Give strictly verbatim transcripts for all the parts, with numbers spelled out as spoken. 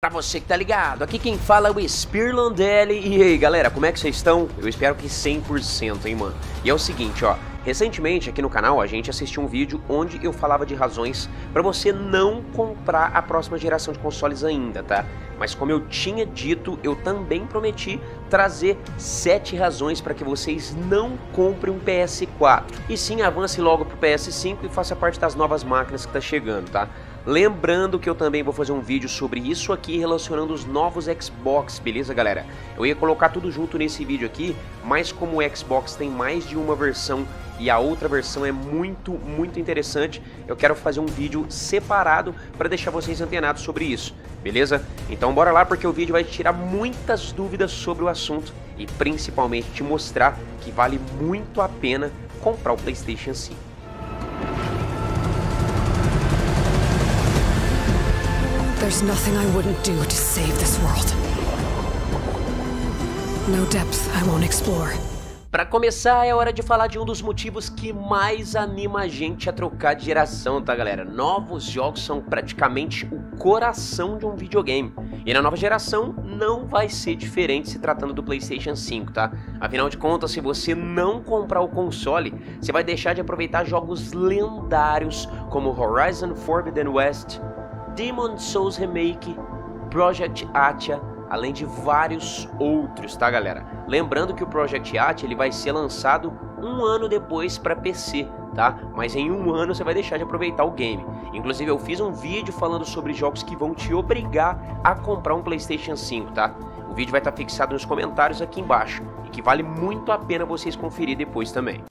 Pra você que tá ligado, aqui quem fala é o Spirlandelli. E aí galera, como é que vocês estão? Eu espero que cem por cento, hein mano. E é o seguinte, ó, recentemente aqui no canal a gente assistiu um vídeo onde eu falava de razões pra você não comprar a próxima geração de consoles ainda, tá? Mas como eu tinha dito, eu também prometi trazer sete razões para que vocês não comprem um P S quatro. E sim, avance logo pro P S cinco e faça parte das novas máquinas que tá chegando, tá? Lembrando que eu também vou fazer um vídeo sobre isso aqui relacionando os novos Xbox, beleza galera? Eu ia colocar tudo junto nesse vídeo aqui, mas como o Xbox tem mais de uma versão e a outra versão é muito, muito interessante, eu quero fazer um vídeo separado para deixar vocês antenados sobre isso, beleza? Então bora lá porque o vídeo vai tirar muitas dúvidas sobre o assunto e principalmente te mostrar que vale muito a pena comprar o PlayStation cinco. There's nothing I wouldn't do to save this world. No depth I won't explore. Para começar, é hora de falar de um dos motivos que mais anima a gente a trocar de geração, tá galera? Novos jogos são praticamente o coração de um videogame. E na nova geração não vai ser diferente se tratando do PlayStation cinco, tá? Afinal de contas, se você não comprar o console, você vai deixar de aproveitar jogos lendários como Horizon Forbidden West, Demon's Souls Remake, Project Athia, além de vários outros, tá galera? Lembrando que o Project Athia ele vai ser lançado um ano depois para P C, tá? Mas em um ano você vai deixar de aproveitar o game. Inclusive eu fiz um vídeo falando sobre jogos que vão te obrigar a comprar um PlayStation cinco, tá? O vídeo vai estar fixado nos comentários aqui embaixo e que vale muito a pena vocês conferir depois também.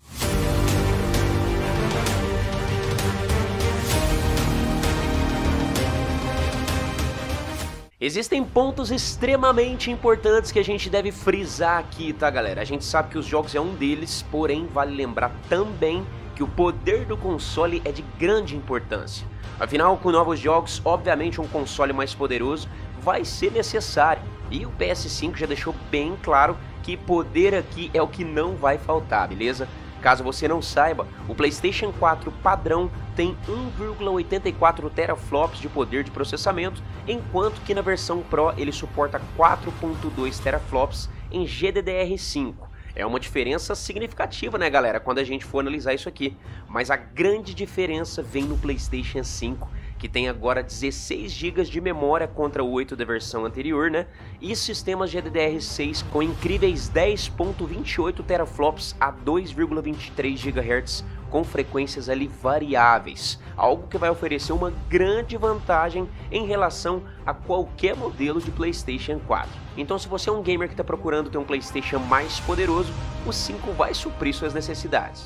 Existem pontos extremamente importantes que a gente deve frisar aqui, tá galera? A gente sabe que os jogos é um deles, porém vale lembrar também que o poder do console é de grande importância. Afinal, com novos jogos, obviamente um console mais poderoso vai ser necessário. E o P S cinco já deixou bem claro que poder aqui é o que não vai faltar, beleza? Caso você não saiba, o PlayStation quatro padrão tem um vírgula oitenta e quatro teraflops de poder de processamento, enquanto que na versão Pro ele suporta quatro vírgula dois teraflops em G D D R cinco. É uma diferença significativa, né galera, quando a gente for analisar isso aqui. Mas a grande diferença vem no PlayStation cinco, que tem agora dezesseis gigas de memória contra o oito da versão anterior, né? E sistemas G D D R seis com incríveis dez vírgula vinte e oito teraflops a dois vírgula vinte e três gigahertz com frequências ali variáveis, algo que vai oferecer uma grande vantagem em relação a qualquer modelo de PlayStation quatro. Então se você é um gamer que está procurando ter um PlayStation mais poderoso, o cinco vai suprir suas necessidades.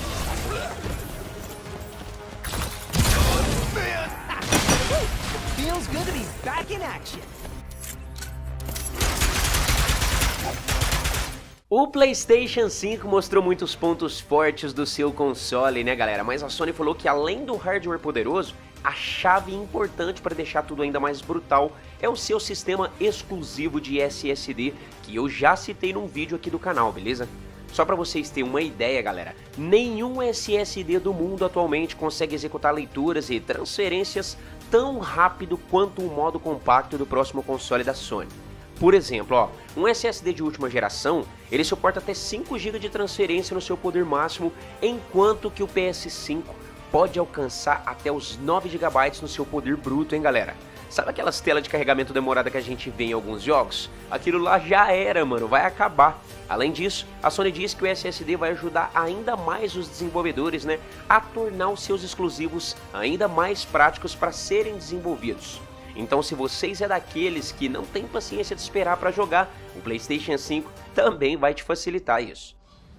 Feels good to be back in action. O PlayStation cinco mostrou muitos pontos fortes do seu console, né galera? Mas a Sony falou que além do hardware poderoso, a chave importante para deixar tudo ainda mais brutal é o seu sistema exclusivo de S S D, que eu já citei num vídeo aqui do canal, beleza? Só para vocês terem uma ideia, galera, nenhum S S D do mundo atualmente consegue executar leituras e transferências tão rápido quanto o modo compacto do próximo console da Sony. Por exemplo, ó, um S S D de última geração, ele suporta até cinco gigas de transferência no seu poder máximo, enquanto que o P S cinco pode alcançar até os nove gigabytes no seu poder bruto, hein galera? Sabe aquelas telas de carregamento demorada que a gente vê em alguns jogos? Aquilo lá já era, mano, vai acabar. Além disso, a Sony diz que o S S D vai ajudar ainda mais os desenvolvedores, né, a tornar os seus exclusivos ainda mais práticos para serem desenvolvidos. Então se vocês é daqueles que não tem paciência de esperar para jogar, o PlayStation cinco também vai te facilitar isso.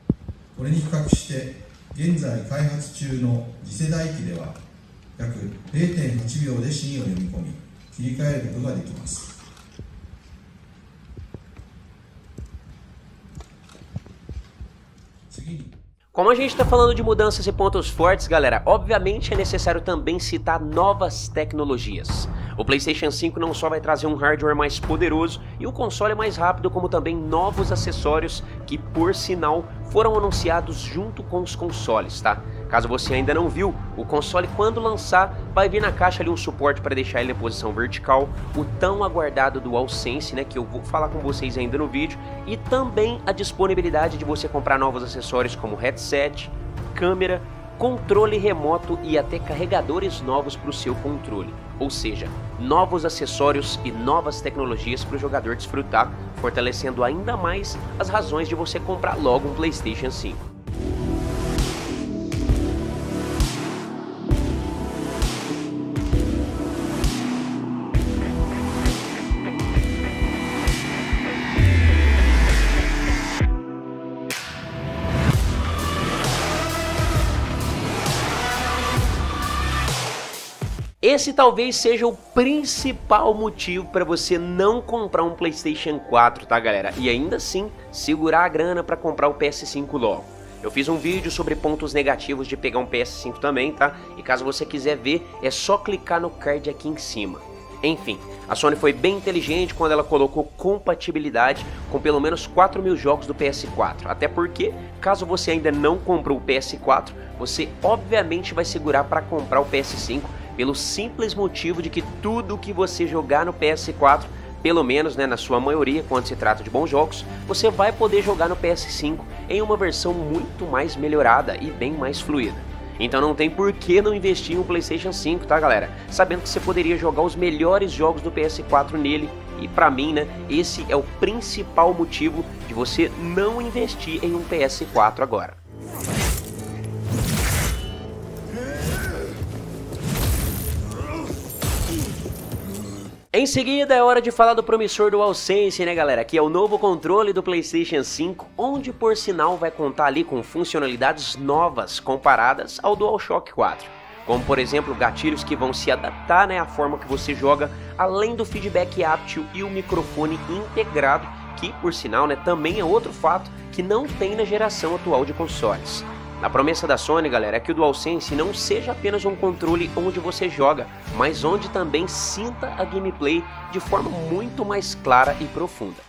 Como a gente está falando de mudanças e pontos fortes, galera, obviamente é necessário também citar novas tecnologias. O PlayStation cinco não só vai trazer um hardware mais poderoso e um console mais rápido, como também novos acessórios que, por sinal, foram anunciados junto com os consoles, tá? Caso você ainda não viu, o console, quando lançar, vai vir na caixa ali um suporte para deixar ele em posição vertical, o tão aguardado DualSense, né, que eu vou falar com vocês ainda no vídeo, e também a disponibilidade de você comprar novos acessórios como headset, câmera, controle remoto e até carregadores novos para o seu controle. Ou seja, novos acessórios e novas tecnologias para o jogador desfrutar, fortalecendo ainda mais as razões de você comprar logo um PlayStation cinco. Esse talvez seja o principal motivo para você não comprar um PlayStation quatro, tá galera? E ainda assim, segurar a grana para comprar o P S cinco logo. Eu fiz um vídeo sobre pontos negativos de pegar um P S cinco também, tá? E caso você quiser ver, é só clicar no card aqui em cima. Enfim, a Sony foi bem inteligente quando ela colocou compatibilidade com pelo menos quatro mil jogos do P S quatro. Até porque, caso você ainda não comprou o P S quatro, você obviamente vai segurar para comprar o P S cinco, pelo simples motivo de que tudo que você jogar no P S quatro, pelo menos né, na sua maioria, quando se trata de bons jogos, você vai poder jogar no P S cinco em uma versão muito mais melhorada e bem mais fluida. Então não tem por que não investir em um PlayStation cinco, tá galera? Sabendo que você poderia jogar os melhores jogos do P S quatro nele. E pra mim, né, esse é o principal motivo de você não investir em um P S quatro agora. Em seguida é hora de falar do promissor DualSense, né galera, que é o novo controle do PlayStation cinco, onde por sinal vai contar ali com funcionalidades novas comparadas ao DualShock quatro. Como por exemplo gatilhos que vão se adaptar né, à forma que você joga, além do feedback áptil e o microfone integrado, que por sinal né, também é outro fato que não tem na geração atual de consoles. A promessa da Sony, galera, é que o DualSense não seja apenas um controle onde você joga, mas onde também sinta a gameplay de forma muito mais clara e profunda.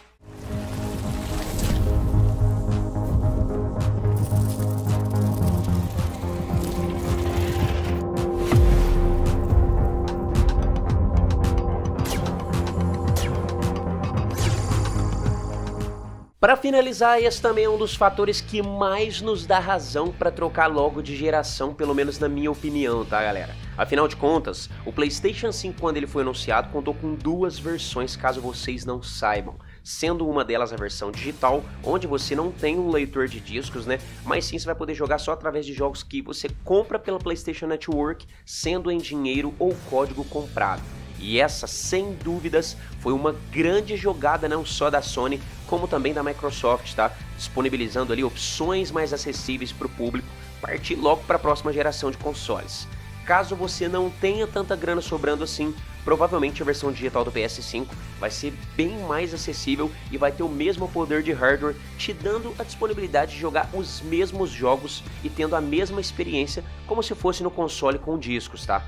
Para finalizar, esse também é um dos fatores que mais nos dá razão para trocar logo de geração, pelo menos na minha opinião, tá galera? Afinal de contas, o PlayStation cinco quando ele foi anunciado contou com duas versões, caso vocês não saibam. Sendo uma delas a versão digital, onde você não tem um leitor de discos, né? Mas sim você vai poder jogar só através de jogos que você compra pela PlayStation Network, sendo em dinheiro ou código comprado. E essa, sem dúvidas, foi uma grande jogada não só da Sony, como também da Microsoft, tá? Disponibilizando ali opções mais acessíveis para o público, partir logo para a próxima geração de consoles. Caso você não tenha tanta grana sobrando assim, provavelmente a versão digital do P S cinco vai ser bem mais acessível e vai ter o mesmo poder de hardware, te dando a disponibilidade de jogar os mesmos jogos e tendo a mesma experiência como se fosse no console com discos, tá?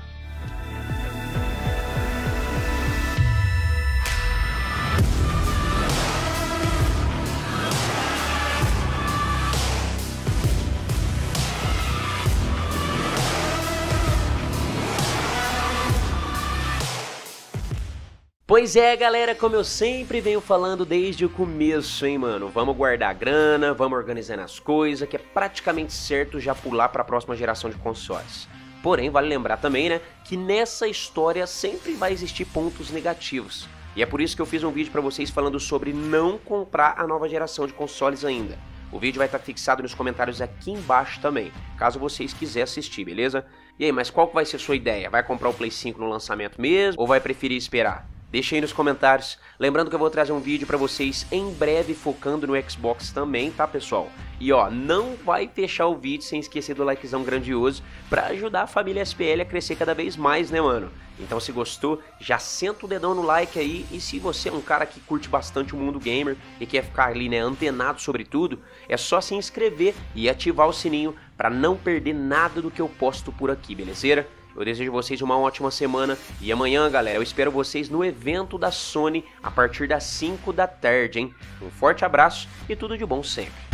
Pois é, galera, como eu sempre venho falando desde o começo, hein, mano? Vamos guardar a grana, vamos organizando as coisas, que é praticamente certo já pular para a próxima geração de consoles. Porém, vale lembrar também, né, que nessa história sempre vai existir pontos negativos. E é por isso que eu fiz um vídeo para vocês falando sobre não comprar a nova geração de consoles ainda. O vídeo vai estar fixado nos comentários aqui embaixo também, caso vocês quiserem assistir, beleza? E aí, mas qual que vai ser a sua ideia? Vai comprar o Play cinco no lançamento mesmo ou vai preferir esperar? Deixa aí nos comentários, lembrando que eu vou trazer um vídeo pra vocês em breve focando no Xbox também, tá pessoal? E ó, não vai fechar o vídeo sem esquecer do likezão grandioso pra ajudar a família S P L a crescer cada vez mais, né mano? Então se gostou, já senta o dedão no like aí, e se você é um cara que curte bastante o mundo gamer e quer ficar ali né, antenado sobre tudo, é só se inscrever e ativar o sininho pra não perder nada do que eu posto por aqui, beleza? Eu desejo vocês uma ótima semana e amanhã, galera, eu espero vocês no evento da Sony a partir das cinco da tarde, hein? Um forte abraço e tudo de bom sempre.